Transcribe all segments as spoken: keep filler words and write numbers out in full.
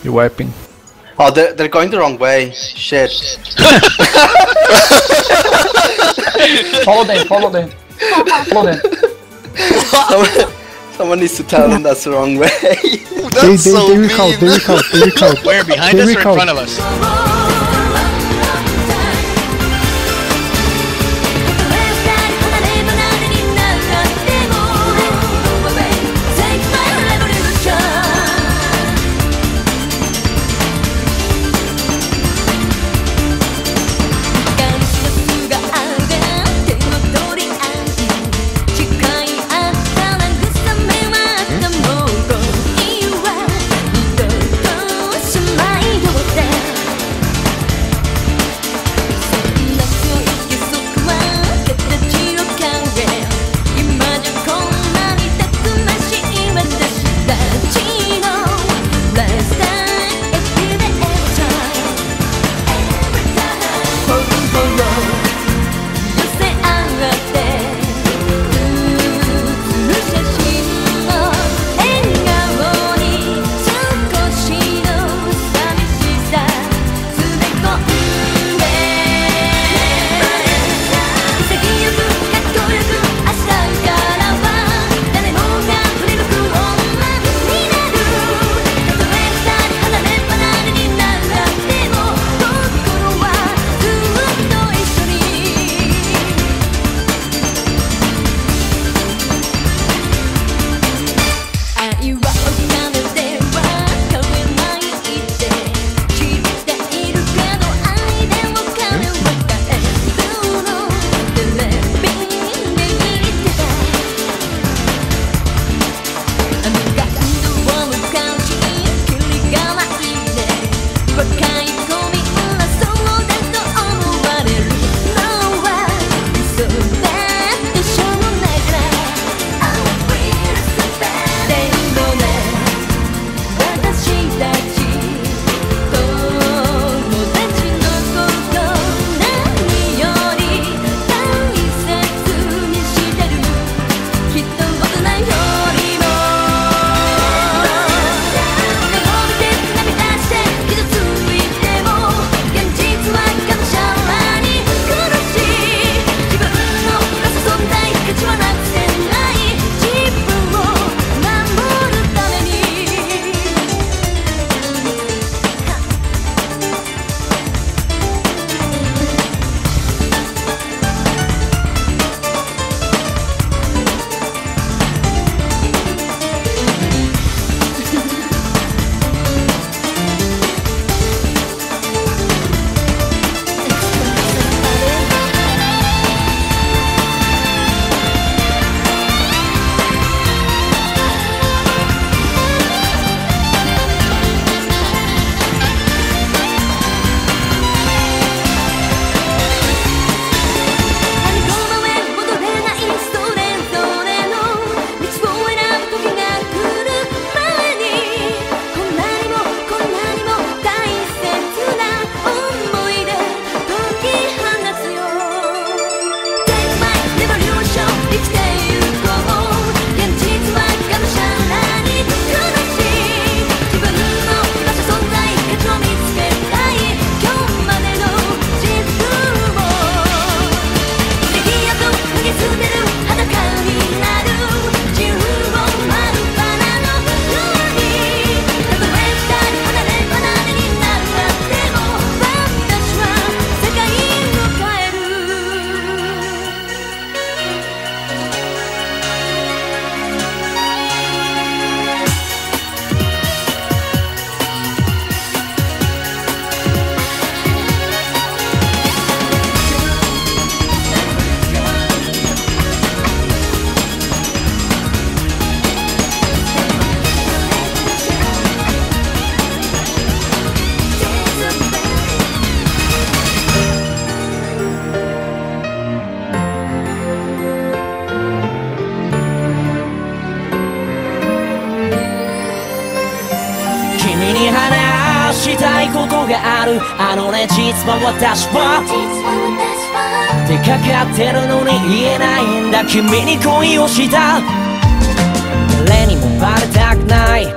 You're wiping. Oh, they're, they're going the wrong way. Shit. Follow them, follow them. Follow them. someone, someone needs to tell them that's the wrong way. That's they, they, so they mean. recall, they recall, they recall. Where, behind They us or in recall. front of us? したいことがある。あのね、実は私は出かかってるのに言えないんだ。君に恋をした。誰にもバレたくない。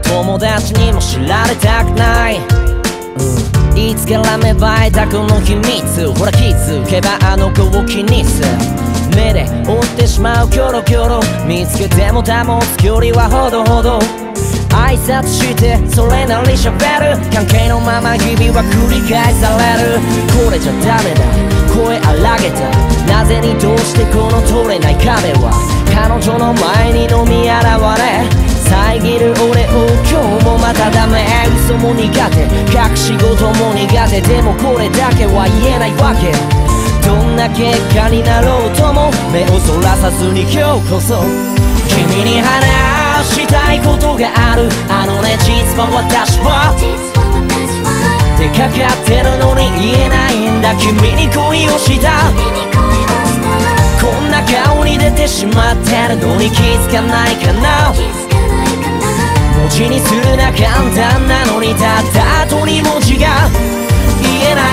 友達にも知られたくない、うん、いつから芽生えたこの秘密、ほら気づけばあの子を気にする目で追ってしまうキョロキョロ、見つけても保つ距離はほどほど、挨拶してそれなり喋る、関係のまま日々は繰り返される。これじゃダメだ声荒げた、なぜにどうしてこの通れない壁は彼女の前にのみ現れ、遮る俺を今日もまたダメ、嘘も苦手隠し事も苦手、でもこれだけは言えないわけ、どんな結果になろうとも目をそらさずに今日こそ君に話したいことがある、あのね実は私は出かかってるのに言えないんだ、君に恋をした、こんな顔に出てしまってるのに気づかないかな、文字にするな簡単なのにたった後に文字が言えない、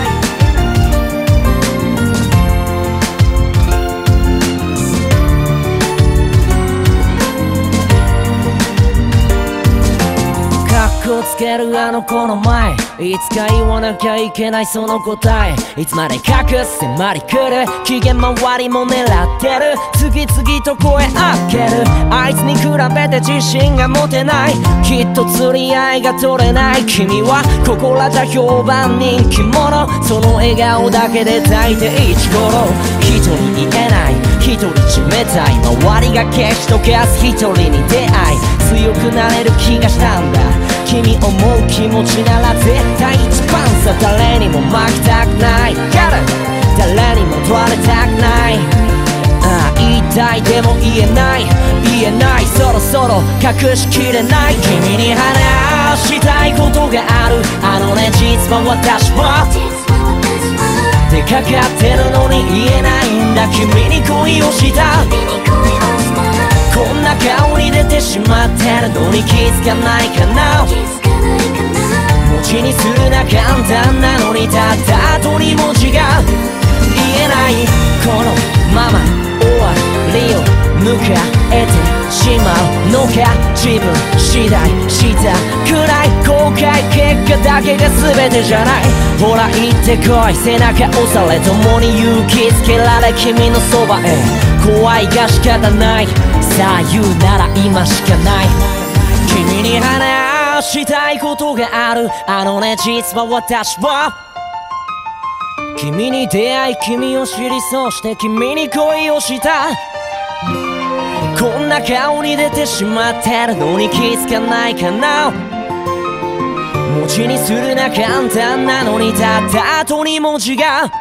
つけるあの子の前、いつか言わなきゃいけないその答え、いつまで隠す迫り来る機嫌回りも狙ってる、次々と声あける、あいつに比べて自信が持てない、きっと釣り合いが取れない、君はここらじゃ評判人気者、その笑顔だけで大抵一頃、一人言えない一人冷たい、周りが消し溶かす一人に出会い、強くなれる気がしたんだ、君思う気持ちなら絶対一番さ、誰にも負けたくない、誰にも取られたくない、ああ言いたいでも言えない言えない、そろそろ隠しきれない、君に話したいことがある、あのね実は私は出かかってるのに言えないんだ、君に恋をした、こんな顔に出てしまってるのに気づかないかな、文字にするな簡単なのにたった後に文字が言えない、このまま終わりを迎えてしまうのか、自分次第したくらい後悔結果だけが全てじゃない、ほら行ってこい背中押され共に勇気づけられ君のそばへ、怖いが仕方ない、さあ言うなら今しかない、君に話したいことがある、あのね実は私は君に出会い君を知り、そして君に恋をした、こんな顔に出てしまってるのに気づかないかな、文字にするな簡単なのにたった後に文字が、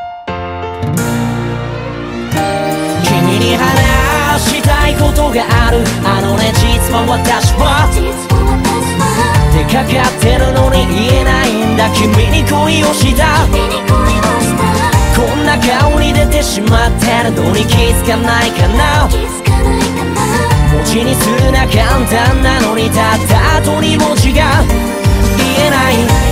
君に話したいことがある、あのね実は私は出かかってるのに言えないんだ、君に恋をした、こんな顔に出てしまってるのに気づかないかな、文字にするな簡単なのにたった後に文字が言えない。